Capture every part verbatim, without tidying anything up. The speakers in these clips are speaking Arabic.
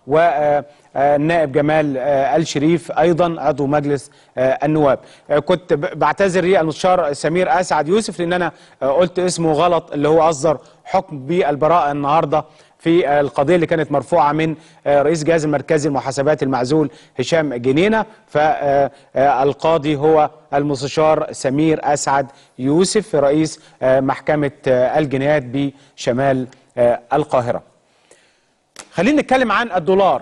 والنائب جمال الشريف أيضا عضو مجلس النواب. كنت بعتذر للمستشار سمير أسعد يوسف لأن أنا قلت اسمه غلط، اللي هو أصدر حكم بالبراءة النهارده في القضية اللي كانت مرفوعة من رئيس الجهاز المركزي للمحاسبات المعزول هشام جنينة. فالقاضي هو المستشار سمير أسعد يوسف رئيس محكمة الجنايات بشمال القاهرة. خلينا نتكلم عن الدولار.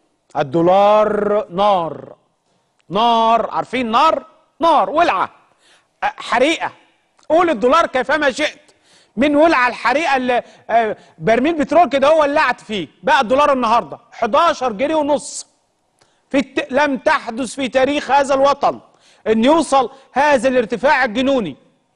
الدولار نار نار، عارفين نار؟ نار ولعة حريقة، قول الدولار كيفما شئت، من ولع الحريقه اللي برميل بترول كده هو ولعت فيه. بقى الدولار النهارده حداشر جنيه ونص. في الت... لم تحدث في تاريخ هذا الوطن ان يوصل هذا الارتفاع الجنوني.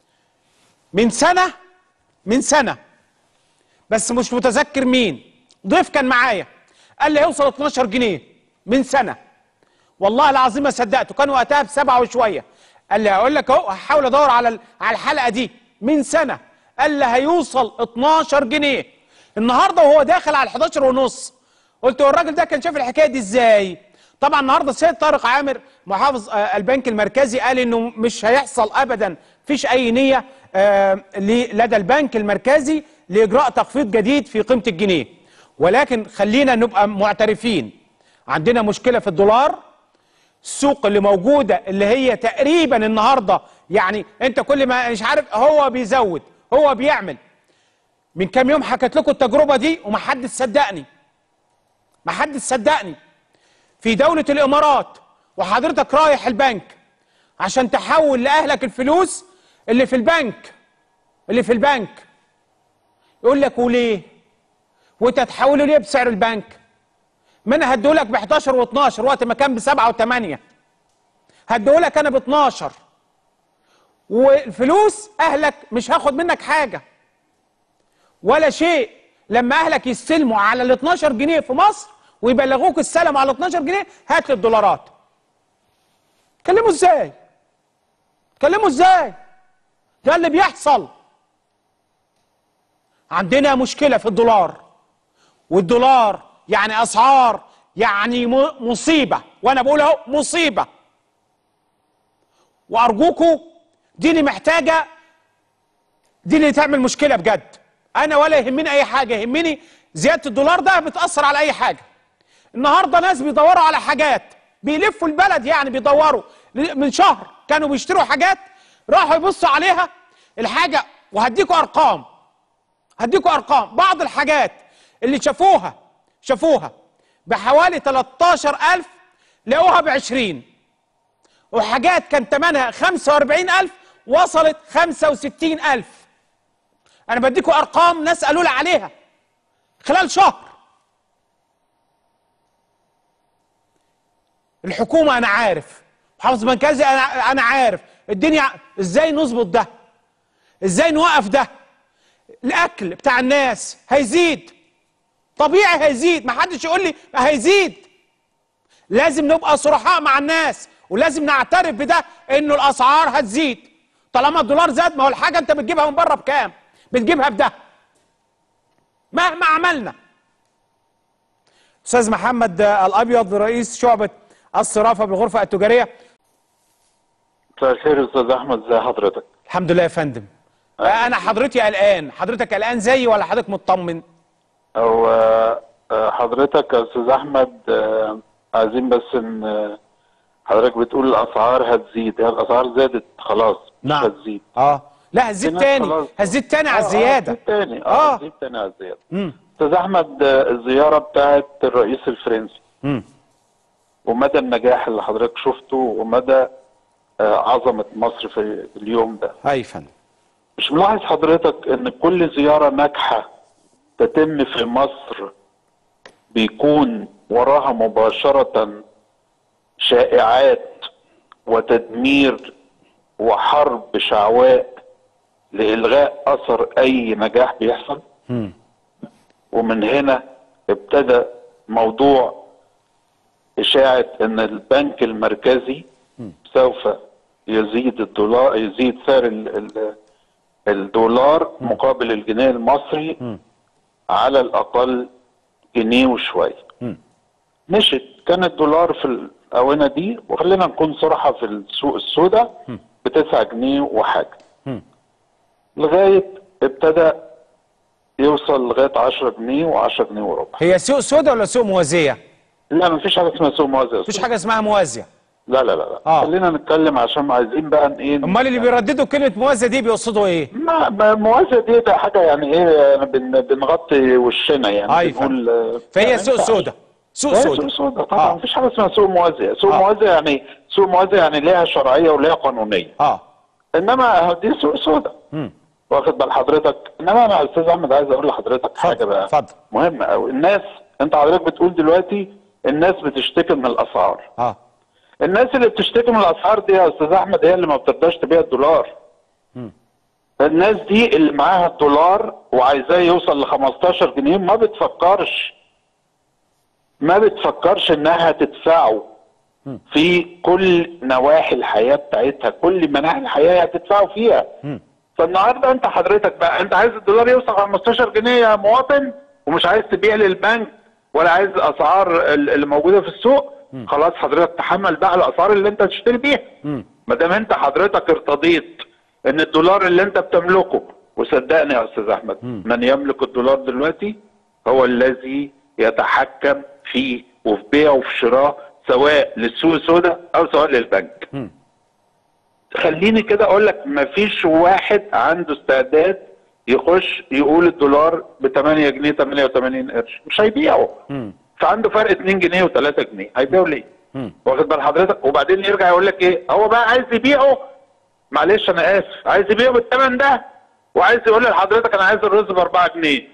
من سنه من سنه بس مش متذكر مين، ضيف كان معايا قال لي هيوصل اتناشر جنيه من سنه. والله العظيم ما صدقته، كان وقتها بسبعه وشويه. قال لي هقول لك اهو، هحاول ادور على على الحلقه دي من سنه. قال لي هيوصل اتناشر جنيه النهارده وهو داخل على حداشر ونص. قلت هو الراجل ده كان شايف الحكايه دي ازاي؟ طبعا النهارده السيد طارق عامر محافظ البنك المركزي قال انه مش هيحصل ابدا، مفيش اي نيه لدى البنك المركزي لاجراء تخفيض جديد في قيمه الجنيه. ولكن خلينا نبقى معترفين، عندنا مشكله في الدولار. السوق اللي موجوده اللي هي تقريبا النهارده، يعني انت كل ما مش عارف هو بيزود هو بيعمل. من كام يوم حكيت لكم التجربه دي ومحدش صدقني، محدش صدقني. في دوله الامارات وحضرتك رايح البنك عشان تحول لاهلك الفلوس اللي في البنك اللي في البنك يقول لك وليه؟ وانت هتحوله ليه بسعر البنك؟ ما انا هديهولك ب حداشر واتناشر وقت ما كان ب سبعة وتمانية، هديهولك انا ب اتناشر، والفلوس اهلك مش هاخد منك حاجه ولا شيء. لما اهلك يستلموا على ال اتناشر جنيه في مصر ويبلغوك السلم على اتناشر جنيه، هات لي الدولارات. تكلموا ازاي؟ تكلموا ازاي؟ ده اللي بيحصل. عندنا مشكله في الدولار، والدولار يعني اسعار، يعني مصيبه، وانا بقول اهو مصيبه. وارجوكوا دي اللي محتاجه، دي اللي تعمل مشكله بجد. انا ولا يهمني اي حاجه، يهمني زياده الدولار ده بتاثر على اي حاجه. النهارده ناس بيدوروا على حاجات، بيلفوا البلد، يعني بيدوروا. من شهر كانوا بيشتروا حاجات، راحوا يبصوا عليها الحاجه، وهديكوا ارقام هديكوا ارقام بعض الحاجات اللي شافوها شافوها بحوالي تلتاشر ألف لقوها ب عشرين، وحاجات كان ثمنها خمسة واربعين ألف وصلت خمسة وستين ألف. أنا بديكوا أرقام ناس قالوا لي عليها خلال شهر. الحكومة أنا عارف، محافظ مركزي أنا أنا عارف الدنيا إزاي نظبط ده، إزاي نوقف ده. الأكل بتاع الناس هيزيد طبيعي، هيزيد، محدش يقول لي هيزيد. لازم نبقى صرحاء مع الناس، ولازم نعترف بده انه الاسعار هتزيد. طالما الدولار زاد، ما هو الحاجه انت بتجيبها من بره بكام؟ بتجيبها بده مهما عملنا. استاذ محمد الابيض رئيس شعبه الصرافه بالغرفه التجاريه. مساء الخير يا استاذ احمد، ازي حضرتك؟ الحمد لله يا فندم. انا حضرتي قلقان، حضرتك قلقان زيي ولا حضرتك مطمن؟ هو حضرتك يا استاذ احمد عايزين بس ان حضرتك بتقول الاسعار هتزيد، هي الاسعار زادت خلاص مش نعم. هتزيد. اه لا هتزيد تاني، هتزيد تاني على الزياده. هتزيد تاني اه هتزيد تاني على الزياده. امم استاذ احمد، الزياره بتاعت الرئيس الفرنسي امم ومدى النجاح اللي حضرتك شفته ومدى عظمه مصر في اليوم ده. اي فندم. مش ملاحظ حضرتك ان كل زياره ناجحه تتم في مصر بيكون وراها مباشرة شائعات وتدمير وحرب شعواء لإلغاء أثر أي نجاح بيحصل؟ م. ومن هنا ابتدى موضوع إشاعة أن البنك المركزي م. سوف يزيد الدولار، يزيد سعر الدولار م. مقابل الجنيه المصري م. على الأقل جنيه وشوية. مشت. كان الدولار في الاونه دي، وخلينا نكون صراحه، في السوق السوداء ب تسعة جنيه وحاجه، لغايه ابتدى يوصل لغايه عشرة جنيه وعشرة جنيه وربع. هي سوق سوداء ولا سوق موازيه؟ لا، مفيش حاجه اسمها سوق موازيه. مفيش حاجه اسمها موازيه. لا لا لا, لا. آه. خلينا نتكلم عشان عايزين بقى ايه. امال اللي بيرددوا كلمه موازيه دي بيقصدوا ايه؟ ما موازيه دي ده حاجه يعني ايه، بن بنغطي وشنا يعني. أيوة. بنقول فهي سوق سوداء. سوق سوداء. سوق سوداء طبعا. آه. مفيش حاجه اسمها سوق موازيه. سوق آه. موازيه يعني سوق موازيه يعني ليها شرعيه وليها قانونيه. اه انما دي سوق سوداء. واخد بال حضرتك؟ انما انا يا استاذ احمد عايز اقول لحضرتك حاجه بقى اتفضل. مهمه قوي. الناس، انت حضرتك بتقول دلوقتي الناس بتشتكي من الاسعار. اه الناس اللي بتشتكي من الاسعار دي يا استاذ احمد هي اللي ما بترضاش تبيع الدولار. م. الناس دي اللي معاها الدولار وعايزاه يوصل ل خمستاشر جنيه ما بتفكرش ما بتفكرش انها تدفعه م. في كل نواحي الحياه بتاعتها، كل مناحي الحياه هتدفعوا فيها. م. فالنهارده انت حضرتك بقى انت عايز الدولار يوصل خمستاشر جنيه يا مواطن، ومش عايز تبيع للبنك ولا عايز الاسعار اللي موجوده في السوق. م. خلاص حضرتك تحمل بقى الاسعار اللي انت تشتري بيها. ما دام انت حضرتك ارتضيت ان الدولار اللي انت بتملكه، وصدقني يا استاذ احمد م. من يملك الدولار دلوقتي هو الذي يتحكم فيه وفي بيعه وفي شراه، سواء للسوق السوداء او سواء للبنك. م. خليني كده اقول لك مفيش واحد عنده استعداد يخش يقول الدولار ب تمانية جنيه تمانية وتمانين قرش، مش هيبيعه. م. فعنده فرق اتنين جنيه و3 جنيه، هيبيعه ليه؟ م. واخد بال حضرتك؟ وبعدين يرجع يقول لك ايه؟ هو بقى عايز يبيعه، معلش انا اسف، عايز يبيعه بالثمن ده وعايز يقول لحضرتك انا عايز الرز ب أربعة جنيه.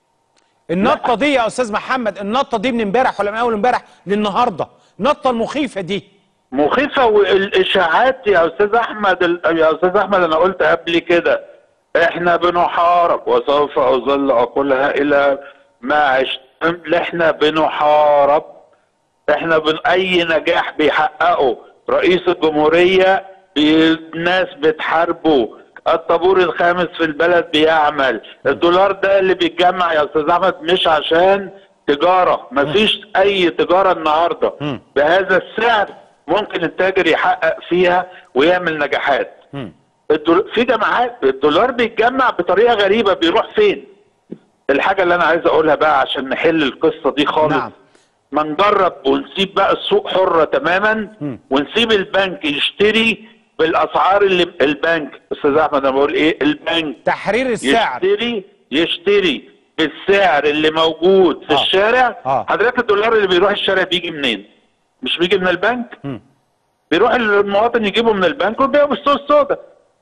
النطه دي يا استاذ محمد، النطه دي من امبارح ولا من اول امبارح للنهارده، النطه المخيفه دي مخيفه. والاشاعات يا استاذ احمد يا استاذ احمد انا قلت قبل كده احنا بنحارب، وسوف اظل اقولها الى ما عشت، احنا بنحارب. احنا بن... اي نجاح بيحققه رئيس الجمهوريه الناس بتحاربه. الطابور الخامس في البلد بيعمل. الدولار ده اللي بيتجمع يا استاذ احمد مش عشان تجاره، مفيش اي تجاره النهارده بهذا السعر ممكن التاجر يحقق فيها ويعمل نجاحات. الدول... في جماعات الدولار بيتجمع بطريقه غريبه، بيروح فين؟ الحاجه اللي انا عايز اقولها بقى عشان نحل القصه دي خالص. نعم. ما نجرب ونسيب بقى السوق حره تماما، م. ونسيب البنك يشتري بالاسعار اللي البنك استاذ احمد انا بقول ايه؟ البنك تحرير السعر يشتري يشتري بالسعر اللي موجود في آه. الشارع. آه. حضرتك الدولار اللي بيروح الشارع بيجي منين؟ مش بيجي من البنك؟ م. بيروح المواطن يجيبه من البنك ويبيعه بالسوق السوداء.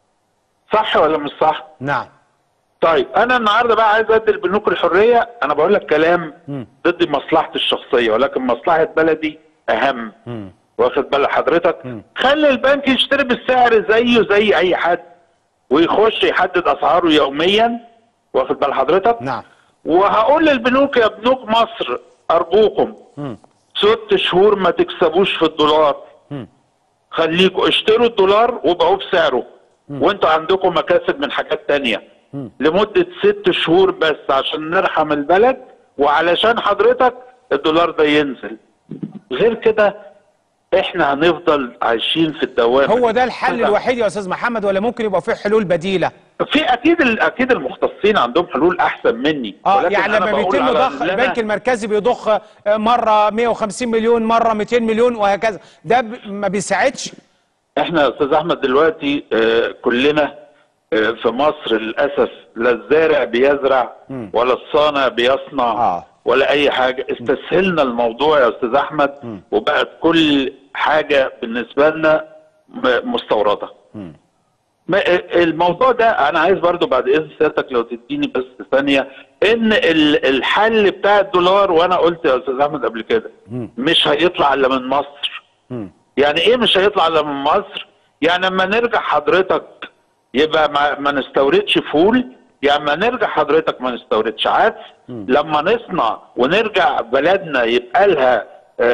صح ولا مش صح؟ نعم. طيب انا النهارده بقى عايز ادي البنوك الحريه. انا بقول لك كلام م. ضد مصلحتي الشخصيه، ولكن مصلحه بلدي اهم. م. واخد بال حضرتك؟ م. خلي البنك يشتري بالسعر زيه زي اي حد، ويخش يحدد اسعاره يوميا. واخد بال حضرتك؟ نعم. وهقول للبنوك يا بنوك مصر ارجوكم م. ست شهور ما تكسبوش في الدولار. م. خليكوا اشتروا الدولار وبيعوه بسعره، وانتوا عندكم مكاسب من حاجات تانية لمدة ست شهور بس عشان نرحم البلد وعلشان حضرتك الدولار ده ينزل. غير كده احنا هنفضل عايشين في الدوامة. هو ده الحل الوحيد يا استاذ محمد ولا ممكن يبقى فيه حلول بديلة؟ في اكيد اكيد المختصين عندهم حلول احسن مني. اه يعني لما بيتم ضخ البنك المركزي بيضخ مرة مية وخمسين مليون مرة ميتين مليون وهكذا، ده ما بيساعدش؟ احنا يا استاذ احمد دلوقتي آه كلنا آه في مصر للاسف لا الزارع بيزرع م. ولا الصانع بيصنع آه. ولا اي حاجه. استسهلنا الموضوع يا استاذ احمد م. وبقت كل حاجه بالنسبه لنا مستورده. م. الموضوع ده انا عايز برضو بعد اذن سيادتك لو تديني بس ثانيه ان الحل بتاع الدولار، وانا قلت يا استاذ احمد قبل كده م. مش هيطلع الا من مصر. م. يعني ايه مش هيطلع الا من مصر؟ يعني لما نرجع حضرتك يبقى ما, ما نستوردش فول، يعني لما نرجع حضرتك ما نستوردش عدس، لما نصنع ونرجع بلدنا يبقى لها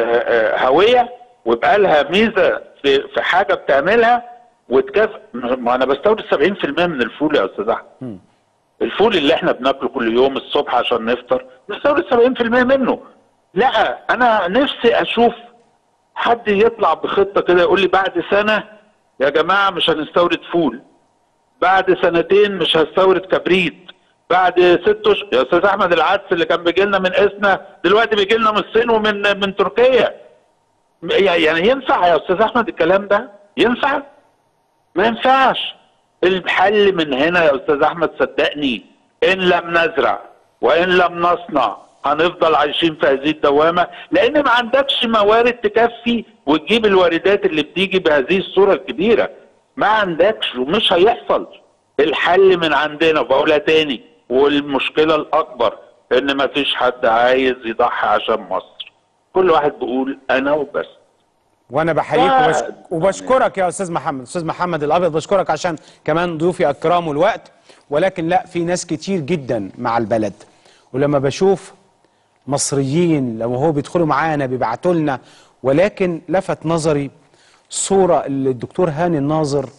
هويه ويبقى لها ميزه في في حاجه بتعملها وتكافئ. ما انا بستورد سبعين في المية من الفول يا استاذ احمد. الفول اللي احنا بناكله كل يوم الصبح عشان نفطر نستورد سبعين في المية منه. لا انا نفسي اشوف حد يطلع بخطه كده يقول لي بعد سنه يا جماعه مش هنستورد فول، بعد سنتين مش هستورد كبريت، بعد ست اشهر يا استاذ احمد العدس اللي كان بيجي لنا من اسنا دلوقتي بيجي لنا من الصين ومن من تركيا. يعني ينفع يا استاذ احمد الكلام ده؟ ينفع؟ ما ينفعش. الحل من هنا يا استاذ احمد صدقني، ان لم نزرع وان لم نصنع هنفضل عايشين في هذه الدوامه، لان ما عندكش موارد تكفي وتجيب الواردات اللي بتيجي بهذه الصوره الكبيره. ما عندكش ومش هيحصل. الحل من عندنا، وبقولها تاني، والمشكله الاكبر ان ما فيش حد عايز يضحي عشان مصر. كل واحد بيقول انا وبس. وانا بحييك وبش... وبشكرك يا استاذ محمد، استاذ محمد الابيض، بشكرك عشان كمان ضيوفي اكرموا الوقت. ولكن لا، في ناس كتير جدا مع البلد، ولما بشوف مصريين لما هو بيدخلوا معانا بيبعتوا لنا، ولكن لفت نظري صوره اللي الدكتور هاني الناظر